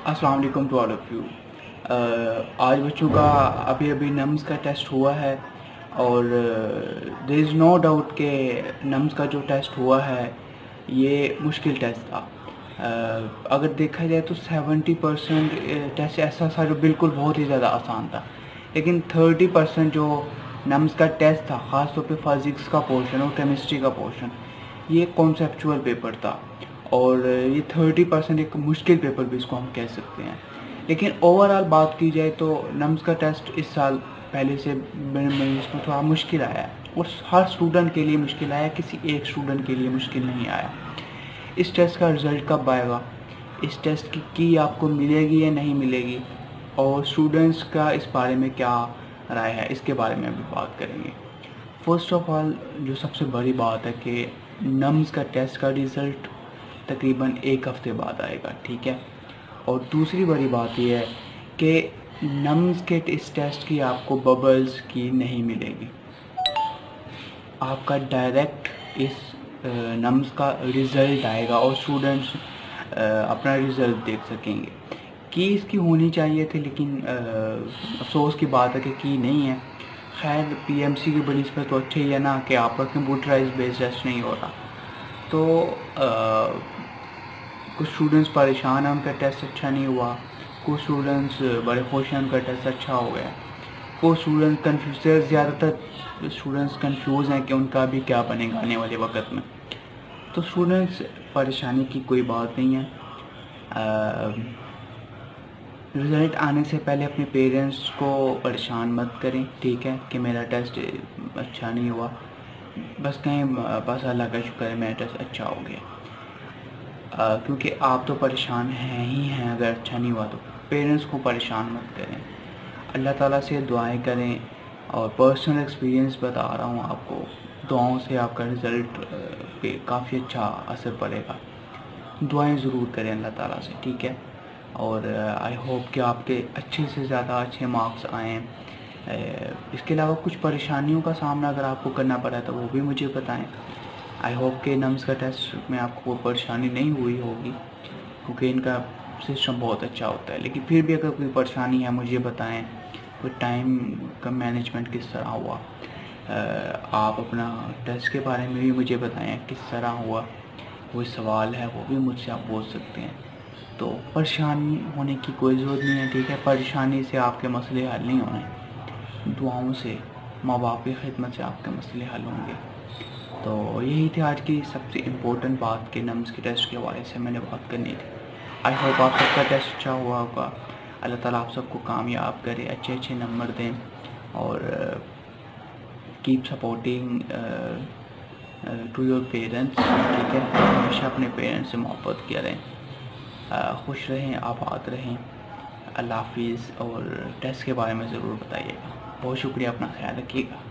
अस्सलाम वालेकुम to all of you. आज बच्चों का अभी नम्स का टेस्ट हुआ है और देयर इज़ नो डाउट कि नम्स का जो टेस्ट हुआ है ये मुश्किल टेस्ट था। अगर देखा जाए तो 70% टेस्ट ऐसा था जो बिल्कुल बहुत ही ज़्यादा आसान था, लेकिन 30% जो नम्स का टेस्ट था, ख़ास तौर पे फिज़िक्स का पोर्शन और केमिस्ट्री का पोर्शन, ये कॉन्सेप्चुअल पेपर था और ये 30% एक मुश्किल पेपर भी इसको हम कह सकते हैं। लेकिन ओवरऑल बात की जाए तो नम्स का टेस्ट इस साल पहले से इसमें थोड़ा मुश्किल आया है और हर स्टूडेंट के लिए मुश्किल आया, किसी एक स्टूडेंट के लिए मुश्किल नहीं आया। इस टेस्ट का रिज़ल्ट कब आएगा, इस टेस्ट की आपको मिलेगी या नहीं मिलेगी, और स्टूडेंट्स का इस बारे में क्या राय है, इसके बारे में अभी बात करेंगे। फर्स्ट ऑफ ऑल जो सबसे बड़ी बात है कि नम्स का टेस्ट का रिज़ल्ट तकरीबन एक हफ़्ते बाद आएगा, ठीक है। और दूसरी बड़ी बात यह है कि नम्स के इस टेस्ट की आपको बबल्स की नहीं मिलेगी, आपका डायरेक्ट इस नम्स का रिज़ल्ट आएगा और स्टूडेंट्स अपना रिज़ल्ट देख सकेंगे। की इसकी होनी चाहिए थी, लेकिन अफसोस की बात है कि की नहीं है। खैर पीएमसी की बनिस्बत तो अच्छी ही है ना कि आपका कंप्यूटराइज बेस्ड टेस्ट नहीं हो रहा, तो कुछ स्टूडेंट्स परेशान हैं, उनका टेस्ट अच्छा नहीं हुआ, कुछ स्टूडेंट्स बड़े खुश हैं, उनका टेस्ट अच्छा हो गया, कुछ स्टूडेंट्स कन्फ्यूज, ज़्यादातर स्टूडेंट्स कंफ्यूज हैं कि उनका भी क्या बनेगा आने वाले वक्त में। तो स्टूडेंट्स परेशानी की कोई बात नहीं है। रिज़ल्ट आने से पहले अपने पेरेंट्स को परेशान मत करें, ठीक है, कि मेरा टेस्ट अच्छा नहीं हुआ। बस कहें बस अल्लाह का शुक्र है मेरा टेस्ट अच्छा हो गया। क्योंकि आप तो परेशान हैं ही हैं, अगर अच्छा नहीं हुआ तो पेरेंट्स को परेशान मत करें, अल्लाह ताला से दुआएं करें। और पर्सनल एक्सपीरियंस बता रहा हूँ आपको, दुआओं से आपका रिज़ल्ट पे काफ़ी अच्छा असर पड़ेगा। दुआएं ज़रूर करें अल्लाह ताला से, ठीक है। और आई होप कि आपके अच्छे से ज़्यादा अच्छे मार्क्स आएँ। इसके अलावा कुछ परेशानियों का सामना अगर आपको करना पड़ा तो वो भी मुझे बताएं। आई होप कि नम्स का टेस्ट में आपको कोई परेशानी नहीं हुई होगी, क्योंकि इनका सिस्टम बहुत अच्छा होता है। लेकिन फिर भी अगर कोई परेशानी है मुझे बताएं। कोई टाइम का मैनेजमेंट किस तरह हुआ, आप अपना टेस्ट के बारे में भी मुझे बताएं किस तरह हुआ। कोई सवाल है वो भी मुझसे आप पूछ सकते हैं। तो परेशानी होने की कोई ज़रूरत नहीं है, ठीक है। परेशानी से आपके मसले हल नहीं होने, दुआओं से, माँ बाप की खिदमत से आपके मसले हल होंगे। तो यही थी आज की सबसे इम्पोर्टेंट बात कि नम्स के टेस्ट के हवाले से मैंने बात करनी थी। आई होप आप सबका टेस्ट अच्छा हुआ होगा। अल्लाह ताला आप सबको कामयाब करे, अच्छे अच्छे नंबर दें और keep supporting to your parents, ठीक है। हमेशा अपने पेरेंट्स से मोहब्बत करें, खुश रहें, आबाद रहें। अल्लाह हाफिज़। और टेस्ट के बारे में ज़रूर बताइएगा। बहुत शुक्रिया, अपना ख्याल रखिएगा।